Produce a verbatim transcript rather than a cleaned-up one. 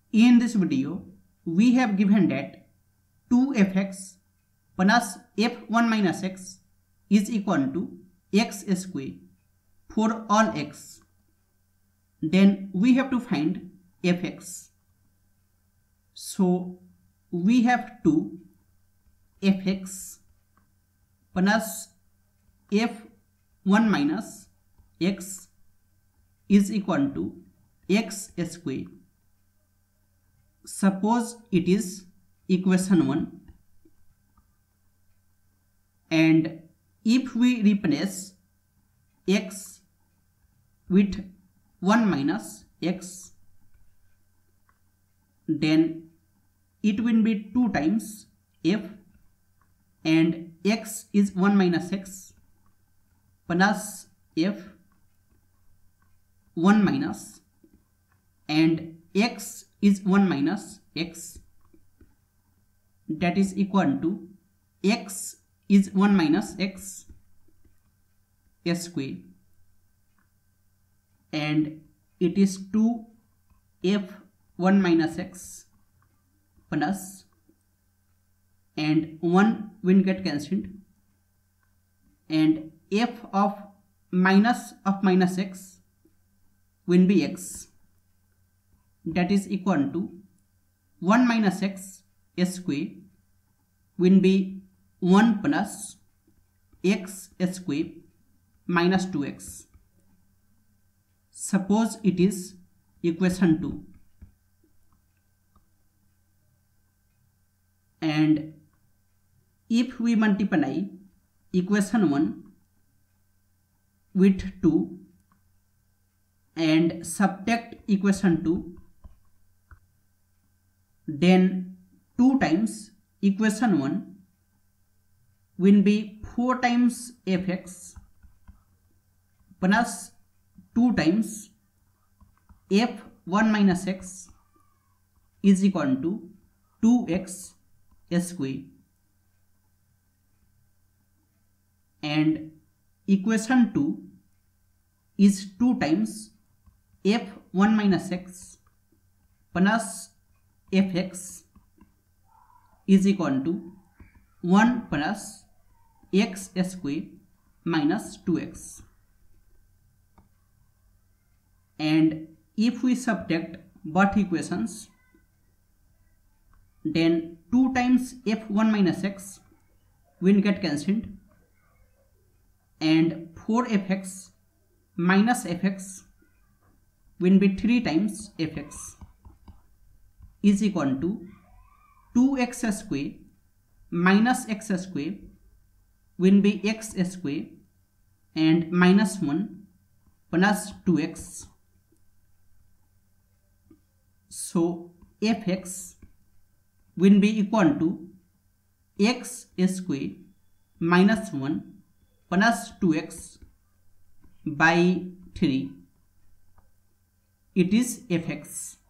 In this video, we have given that two f x plus f one minus x is equal to x square for all x. Then we have to find f(x). So we have two f(x) plus f one minus x is equal to x square. Suppose it is equation one, and if we replace x with one minus x, then it will be two times f, and x is one minus x plus f one minus, and x is one minus x, that is equal to x is one minus x square, and it is two f one minus x plus, and one will get cancelled, and f of minus of minus x will be x, that is equal to one minus x square will be one plus x square minus two x. Suppose it is equation two, and if we multiply equation one with two and subtract equation two, then two times equation one will be four times f(x) plus two times f one minus x is equal to two x square, and equation two is two times f one minus x plus f(x) is equal to one plus x square minus two x. And if we subtract both equations, then two times f one minus x will get cancelled, and four f x minus f(x) will be three times f(x) is equal to two x square minus x square will be x square, and minus one plus two x. So f(x) will be equal to x square minus one plus two x by three. It is f(x).